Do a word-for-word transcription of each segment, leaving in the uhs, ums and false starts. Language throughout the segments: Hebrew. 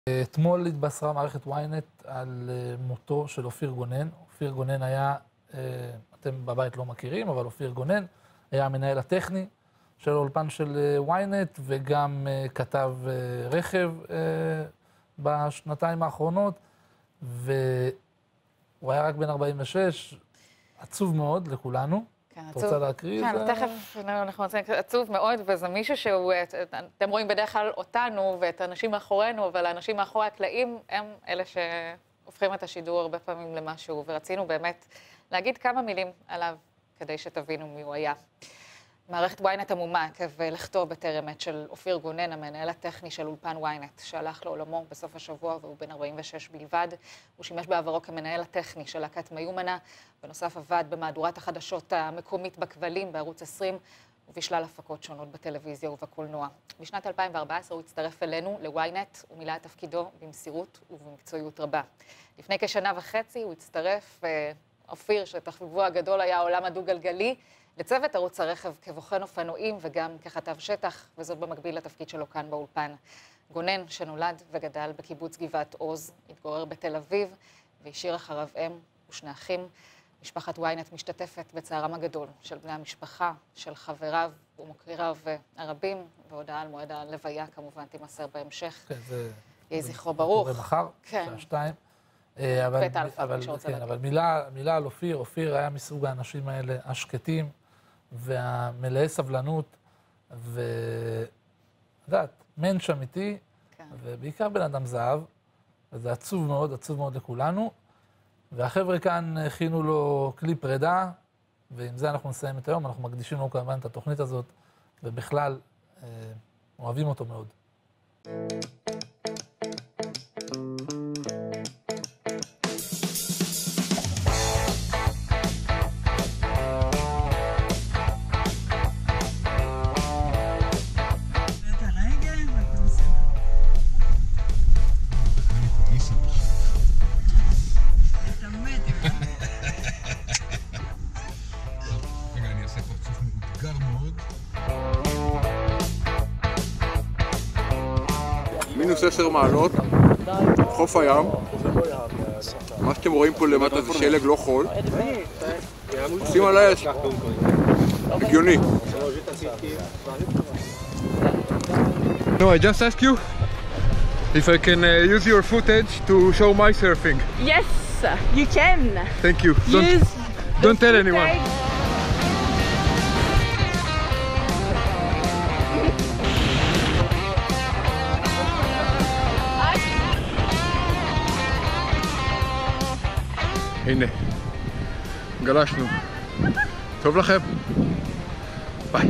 אתמול התבשרה מערכת וויינט על מותו של אופיר גונן. אופיר גונן היה, אתם בבית לא מכירים, אבל אופיר גונן היה המנהל הטכני של האולפן של וויינט, וגם כתב רכב בשנתיים האחרונות, והוא היה רק בן ארבעים ושש, עצוב מאוד לכולנו. כן, את רוצה להקריא? כן, תכף אנחנו רוצים, עצוב מאוד, וזה מישהו שהוא, אתם רואים בדרך כלל אותנו ואת האנשים מאחורינו, אבל האנשים מאחורי הקלעים הם אלה שהופכים את השידור הרבה פעמים למשהו, ורצינו באמת להגיד כמה מילים עליו כדי שתבינו מי הוא היה. מערכת וויינט עמומה עקב לכתו בטרם עת של אופיר גונן, המנהל הטכני של אולפן וויינט, שהלך לעולמו בסוף השבוע והוא בן ארבעים ושש בלבד. הוא שימש בעברו כמנהל הטכני של להקת מיומנה, בנוסף עבד במהדורת החדשות המקומית בכבלים בערוץ עשרים, ובשלל הפקות שונות בטלוויזיה ובקולנוע. בשנת אלפיים וארבע עשרה הוא הצטרף אלינו לוויינט ומילא את תפקידו במסירות ובמקצועיות רבה. לפני כשנה וחצי הוא הצטרף, אופיר, שתחביבו הגדול היה העולם הדו-גלגלי, לצוות ערוץ הרכב כבוחן אופנועים וגם ככתב שטח, וזאת במקביל לתפקיד שלו כאן באולפן. גונן, שנולד וגדל בקיבוץ גבעת עוז, התגורר בתל אביב והשאיר אחריו אם ושני אחים. משפחת וויינט משתתפת בצערם הגדול של בני המשפחה, של חבריו ומוקיריו הרבים, והודעה על מועד הלוויה כמובן תימסר בהמשך. כן, זה... יהי זכרו ברוך. ומחר, כן. שעה שתיים. אבל, אבל, כן, אבל מילה, מילה על אופיר, אופיר היה מסוג האנשים האלה השקטים והמלאי סבלנות, ודעת, מנש אמיתי, כן. ובעיקר בן אדם זהב, וזה עצוב מאוד, עצוב מאוד לכולנו, והחבר'ה כאן הכינו לו כלי פרידה, ועם זה אנחנו נסיים את היום, אנחנו מקדישים לו כמובן את התוכנית הזאת, ובכלל אוהבים אותו מאוד. מינוס עשר מעלות, חוף הים. מה שאתם רואים פה למטה זה שלג, לא חול. עושים על האש. הגיוני. No, I just asked you if I can uh, use your footage to show my surfing. Yes, you can. Thank you. Don't, use don't tell anyone. הנה, גלשנו. טוב לכם? ביי.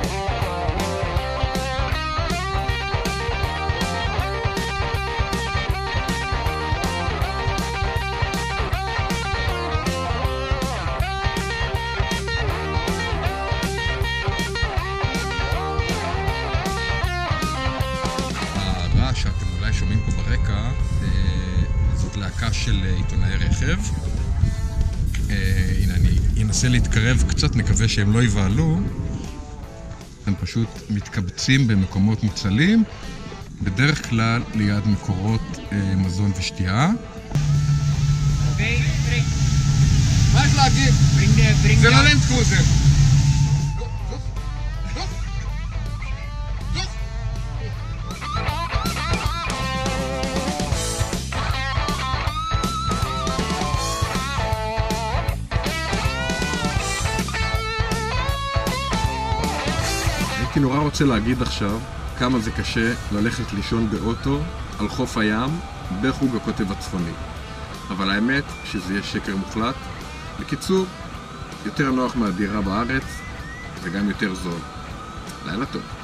הרעש שאתם אולי שומעים פה ברקע, זאת להקה של עיתונאי רכב. הנה, אני אנסה להתקרב קצת, נקווה שהם לא יבעלו. הם פשוט מתקבצים במקומות מוצלים, בדרך כלל ליד מקורות מזון ושתייה. מה יש להגיד? זה לא לנד קרוזר. הייתי נורא רוצה להגיד עכשיו כמה זה קשה ללכת לישון באוטו על חוף הים בחוג הקוטב הצפוני. אבל האמת שזה יהיה שקר מוחלט. בקיצור, יותר נוח מהדירה בארץ וגם יותר זול. לילה טוב.